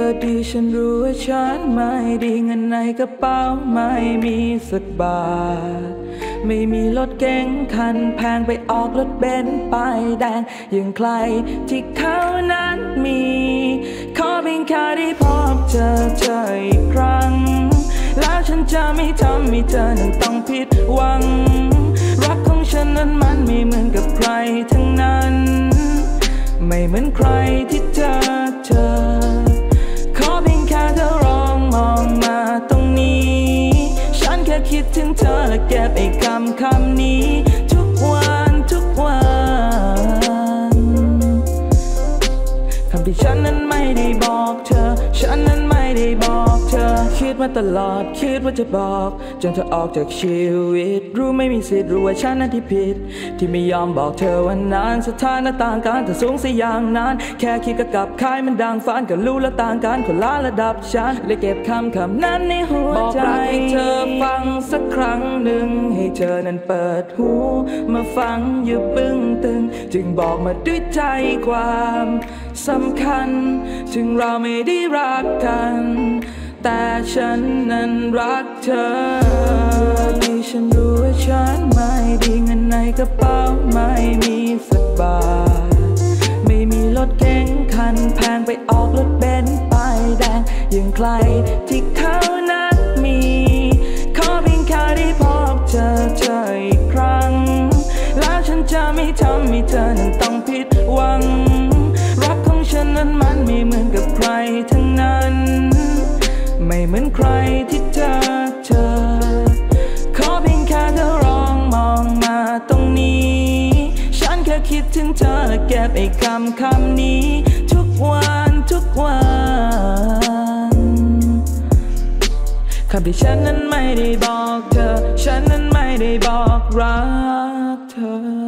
ดีฉันรู้ว่าฉันไม่ดีเงินในกระเป๋าไม่มีสักบาทไม่มีรถเก๋งคันแพงไปออกรถเบนซ์ป้ายแดงอย่างใครที่เขานั้นมีขอเพียงแค่ได้พบเจออีกครั้งแล้วฉันจะไม่ทำให้เธอนั้นต้องผิดหวังรักของฉันนั้นมันไม่เหมือนกับใครทั้งนั้นไม่เหมือนใครที่เจอขอเพียงแค่เธอลองมองมาตรงนี้ฉันแค่คิดถึงเธอและเก็บไอ้คำนี้ทุกวันคำที่ฉันนั้นไม่ได้บอกเธอฉันนั้นไม่ได้บอกเธอคิดมาตลอดคิดว่าจะบอกจนเธอออกจากชีวิตรู้ไม่มีสิทธิ์รู้ว่าฉันนั้นที่ผิดที่ไม่ยอมบอกเธอวันนั้นสถานะต่างกันแต่สูงสักอย่างนั้นแค่คิดก็กลับคายมันดังฟันก็รู้และต่างกันคนละระดับฉันเลยเก็บคำนั้นในหัวใจบอกรักให้เธอฟังสักครั้งหนึ่งให้เธอนั้นเปิดหูมาฟังอย่าบึ้งตึงจึงบอกมาด้วยใจความสำคัญถึงเราไม่ได้รักกันแต่ฉันนั้นรักเธอที่ฉันรู้ว่าฉันไม่ดีเงินในกระเป๋าไม่มีสักบาทไม่มีรถเก๋งคันแพงไปออกรถเบนซ์ป้ายแดงอย่างใครที่เขานั้นมีขอเพียงแค่ได้พบเจออีกครั้งแล้วฉันจะไม่ทำให้เธอนั้นต้องผิดหวังรักของฉันนั้นมันไม่เหมือนกับใครทั้งนั้นไม่เหมือนใครที่เจอขอเพียงแค่เธอลองมองมาตรงนี้ฉันแค่คิดถึงเธอและเก็บไอ้คำนี้ทุกวันคำที่ฉันนั้นไม่ได้บอกเธอฉันนั้นไม่ได้บอกรักเธอ